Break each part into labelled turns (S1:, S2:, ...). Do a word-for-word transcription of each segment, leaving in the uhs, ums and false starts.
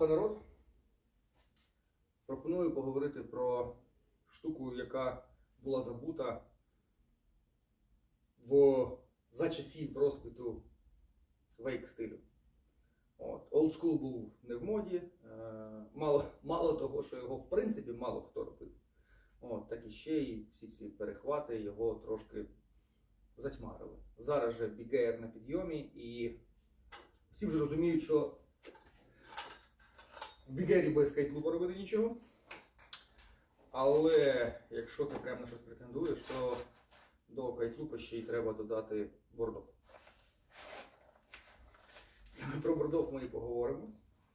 S1: Алоха, народ! Пропоную поговорити про штуку, яка була забута в, за часів розквіту вейк-стилю. Old School був не в моді, мало, мало того, що його в принципі мало хто робив. От, так і ще й всі ці перехвати його трошки затьмарили. Зараз же Big Air на підйомі і всі вже розуміють, що в Big Air без кайтлупа робити нічого. Але якщо ти прямо на щось претендуєш, то до кайтлупа ще й треба додати бордов. Саме про бордов ми і поговоримо.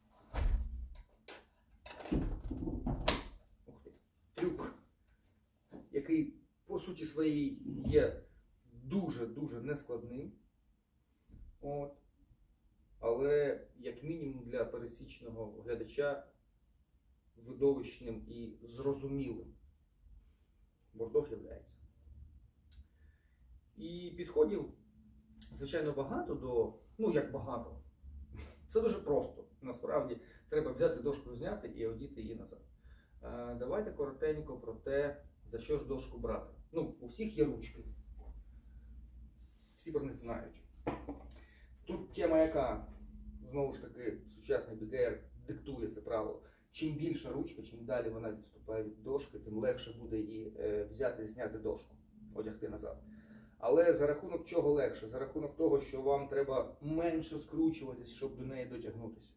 S1: Ух ти. Трюк, який по суті своїй є дуже-дуже нескладним. От. Але, як мінімум, для пересічного глядача видовищним і зрозумілим бордов являється. І підходів, звичайно, багато до, ну як багато, це дуже просто. Насправді, треба взяти дошку, зняти і одіти її назад. А, давайте коротенько про те, за що ж дошку брати. Ну, у всіх є ручки. Всі про них знають. Тут тема яка, знову ж таки, сучасний Big Air диктує це правило. Чим більша ручка, чим далі вона відступає від дошки, тим легше буде і е, взяти і зняти дошку, одягти назад. Але за рахунок чого легше? За рахунок того, що вам треба менше скручуватись, щоб до неї дотягнутися.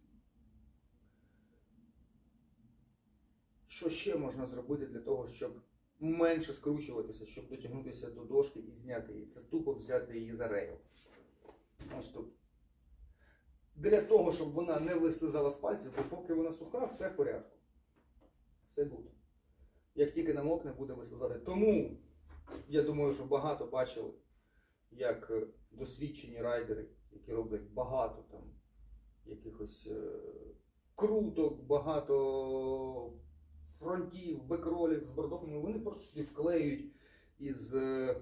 S1: Що ще можна зробити для того, щоб менше скручуватися, щоб дотягнутися до дошки і зняти її? Це тупо взяти її за рейл. Ось тут. Для того, щоб вона не вислизала з пальців, бо поки вона суха, все в порядку. Все буде. Як тільки намокне, буде вислизати. Тому, я думаю, що багато бачили, як досвідчені райдери, які роблять багато там якихось е круток, багато фронтів, бекролів з бордовими, вони просто сюди вклеюють із е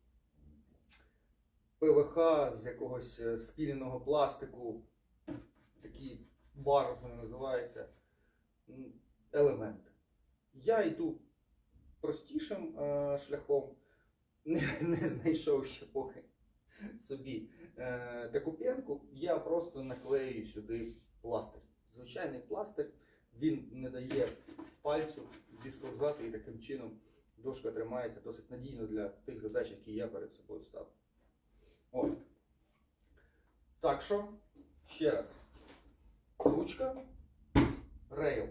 S1: ПВХ, з якогось спіленого пластику, такий барс вони називаються, елемент. Я йду простішим е шляхом, не, не знайшов ще поки собі е таку п'янку, я просто наклею сюди пластир. Звичайний пластир, він не дає пальцю зісковзати і таким чином дошка тримається досить надійно для тих задач, які я перед собою ставлю. От. Так що, ще раз. Ручка, рейл.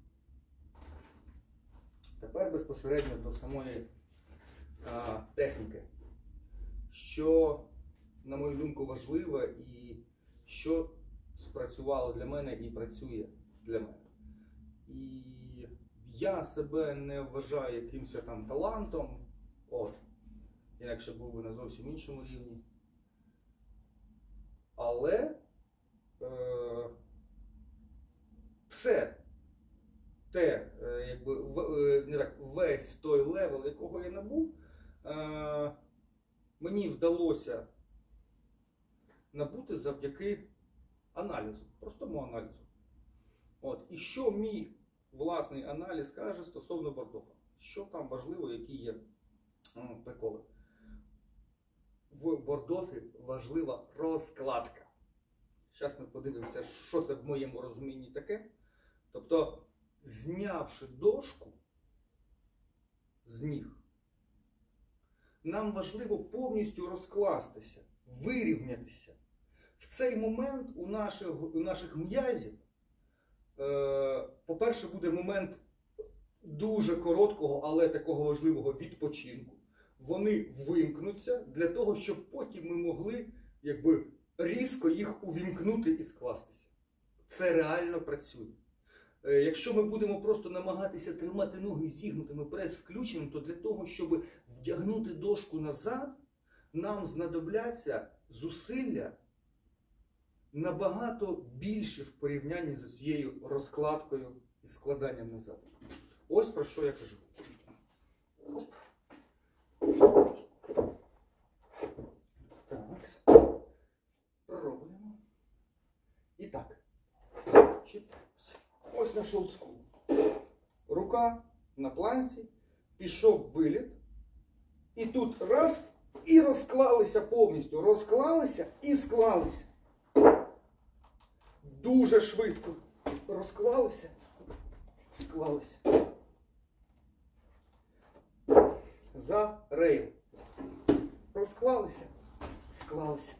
S1: Тепер безпосередньо до самої а, техніки. Що, на мою думку, важливо і що спрацювало для мене і працює для мене. І я себе не вважаю якимось там талантом. От. Інакше був би на зовсім іншому рівні. Але е, все те, е, якби, в, е, не так, весь той левел, якого я набув, е, мені вдалося набути завдяки аналізу, простому аналізу. От. І що мій власний аналіз каже стосовно бордова? Що там важливо, які є м, приколи? В бордові важлива розкладка. Зараз ми подивимося, що це в моєму розумінні таке. Тобто, знявши дошку з ніг, нам важливо повністю розкластися, вирівнятися. В цей момент у наших, у наших м'язів, е, по-перше, буде момент дуже короткого, але такого важливого відпочинку. Вони вимкнуться для того, щоб потім ми могли якби, різко їх увімкнути і скластися. Це реально працює. Е, якщо ми будемо просто намагатися тримати ноги зігнутими, прес включеним, то для того, щоб вдягнути дошку назад, нам знадобляться зусилля набагато більше в порівнянні з цією розкладкою і складанням назад. Ось про що я кажу. Так, пробуємо. І так. Чіп. ось наш олдскул. Рука на планці, пішов виліт. І тут раз, і розклалися повністю. Розклалися і склалися. Дуже швидко. Розклалися, склалися. За рейл. Розклалися, склалися.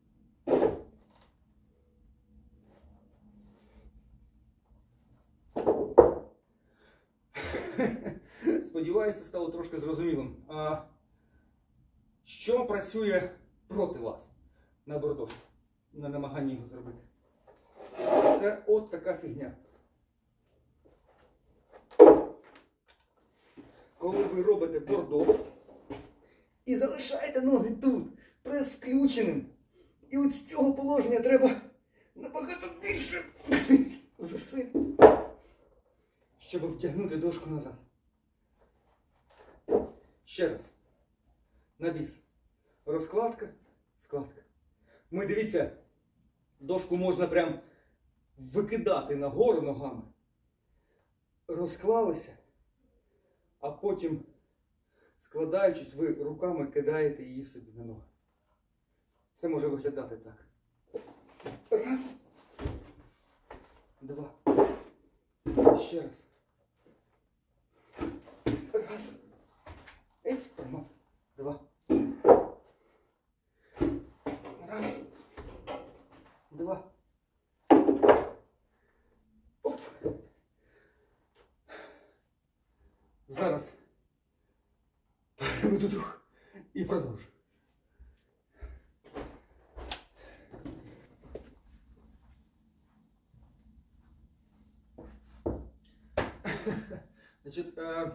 S1: Сподіваюся, стало трошки зрозумілим. А що працює проти вас на бордо, на намаганні його зробити? Це от така фігня. Коли ви робите бордо і залишаєте ноги тут, прес включеним, і от з цього положення треба набагато більше зусиль, щоб втягнути дошку назад. Ще раз. На біс. Розкладка, складка. Ми, дивіться, дошку можна прям викидати нагору ногами. Розклалися, а потім, складаючись, ви руками кидаєте її собі на ноги. Це може виглядати так. Раз. Два. Ще раз. Раз. Еть, промазав. Два. Раз. Два. Оп. Зараз переведу дух і продовжу. Значить, е,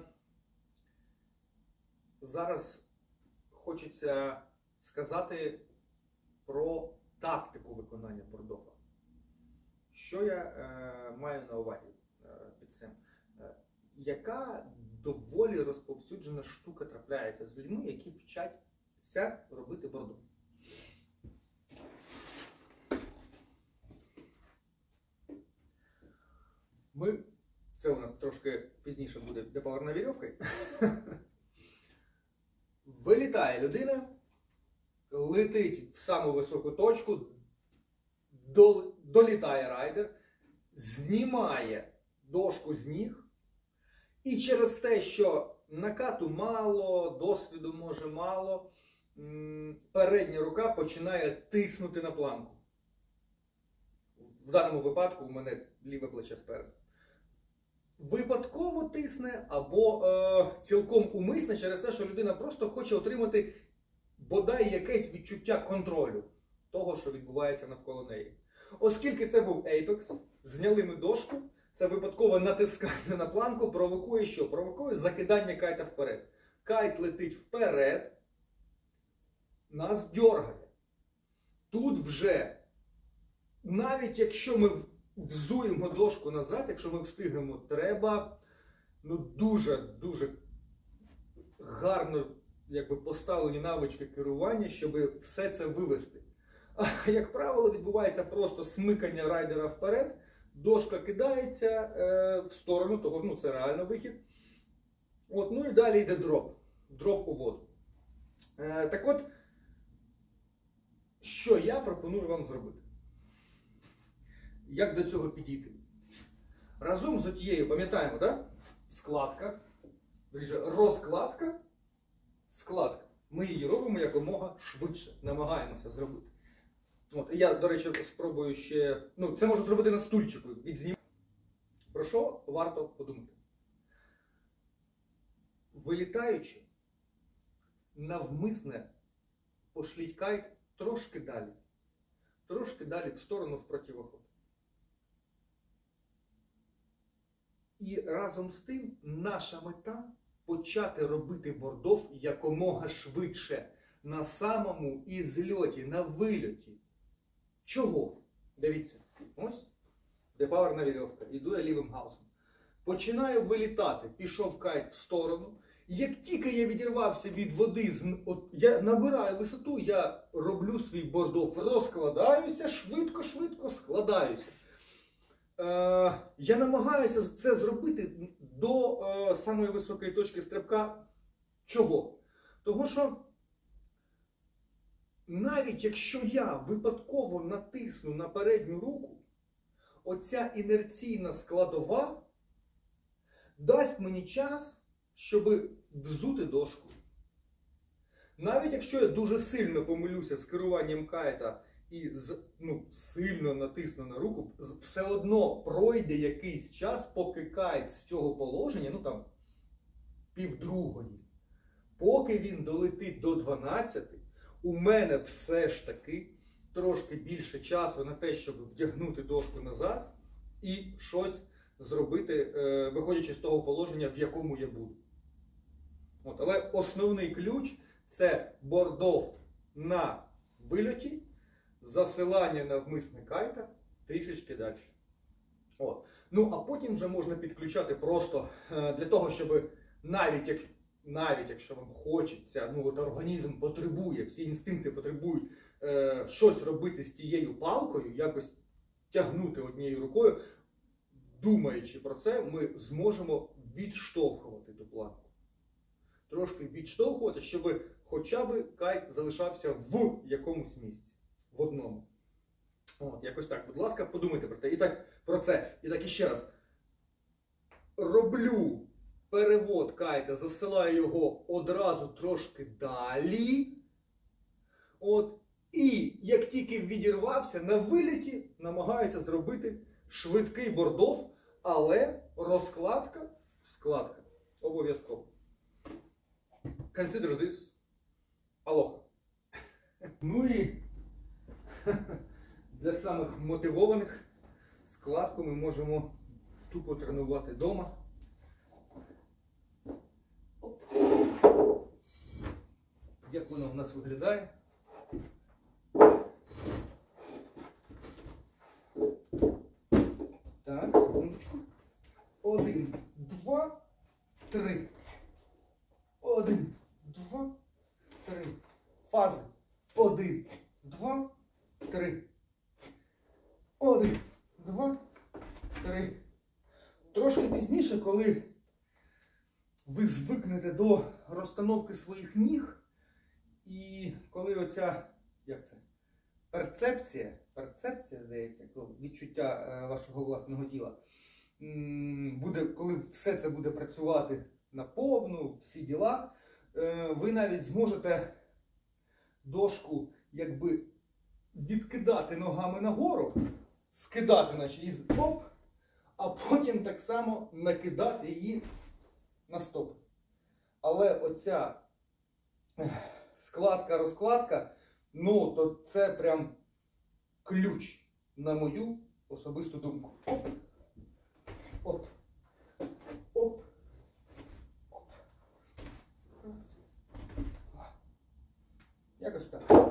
S1: зараз хочеться сказати про тактику виконання бордова. Що я е, маю на увазі е, під цим? Е, яка доволі розповсюджена штука трапляється з людьми, які вчаться робити бордов? Ми, це у нас трошки пізніше буде депаверна вірьовка. Вилітає людина, летить в саму високу точку, долітає райдер, знімає дошку з ніг, і через те, що накату мало, досвіду може мало, передня рука починає тиснути на планку. В даному випадку у мене ліве плече спереду. Випадково тисне або е, цілком умисне через те, що людина просто хоче отримати бодай якесь відчуття контролю того, що відбувається навколо неї. Оскільки це був Apex, зняли ми дошку, це випадкове натискання на планку провокує що? Провокує закидання кайта вперед. Кайт летить вперед, нас дьоргає. Тут вже, навіть якщо ми взуємо дошку назад, якщо ми встигнемо, треба ну, дуже-дуже гарно якби, поставлені навички керування, щоб все це вивести. А, як правило, відбувається просто смикання райдера вперед, дошка кидається е, в сторону, того ж, ну це реально вихід. От, ну і далі йде дроп. Дроп у воду. Е, так от, що я пропоную вам зробити? Як до цього підійти? Разом з отією, пам'ятаємо, так? Складка, розкладка, складка. Ми її робимо якомога швидше, намагаємося зробити. От, я, до речі, спробую ще, ну, це можу зробити на стульчику, відзнімати. Про що варто подумати? Вилітаючи, навмисне пошліть кайт трошки далі. Трошки далі в сторону в противоход. І разом з тим наша мета почати робити бордов якомога швидше. На самому ізльоті, на вильоті. Чого? Дивіться. Ось. Депаверна вірьовка. Іду я лівим гаусом. Починаю вилітати. Пішов кайт в сторону. Як тільки я відірвався від води, от, я набираю висоту, я роблю свій бордов. Розкладаюся, швидко-швидко складаюся. я намагаюся це зробити до е, самої високої точки стрибка. Чого? Того, що навіть якщо я випадково натисну на передню руку, оця інерційна складова дасть мені час, щоб взути дошку. Навіть якщо я дуже сильно помилюся з керуванням кайта і з, ну, сильно натисну на руку, все одно пройде якийсь час, поки кайт з цього положення, ну там, півдругої, поки він долетить до дванадцяти, у мене все ж таки трошки більше часу на те, щоб вдягнути дошку назад і щось зробити, е, виходячи з того положення, в якому я буду. От, але основний ключ – це бордов на вильоті, засилання навмисне кайта трішечки далі. От. Ну, а потім вже можна підключати просто е, для того, щоб навіть, як, навіть якщо вам хочеться, ну от організм потребує, всі інстинкти потребують е, щось робити з тією палкою, якось тягнути однією рукою, думаючи про це, ми зможемо відштовхувати ту планку. Трошки відштовхувати, щоб хоча б кайт залишався в якомусь місці. В одному. От, якось так. Будь ласка, подумайте про те. І так, про це. І так, іще раз. Роблю перевод кайта, засилаю його одразу трошки далі. От. І як тільки відірвався, на виліті намагаюся зробити швидкий бордов, але розкладка, складка обов'язково. Consider this aloha. Ну і для самих мотивованих складку ми можемо тупо тренувати вдома. Як воно в нас виглядає? Так, секундочку. Один, два, три. Один, два, три. Фази. Один, два, три. Один, два, три. Трошки пізніше, коли ви звикнете до розстановки своїх ніг, і коли оця, як це, перцепція, перцепція, здається, відчуття вашого власного тіла, буде, коли все це буде працювати наповну, всі діла, ви навіть зможете дошку, якби, відкидати ногами нагору, скидати наче із оп, а потім так само накидати її на стоп. Але оця складка-розкладка, ну, то це прям ключ на мою особисту думку. Оп, оп, оп, оп. Раз. Якось так.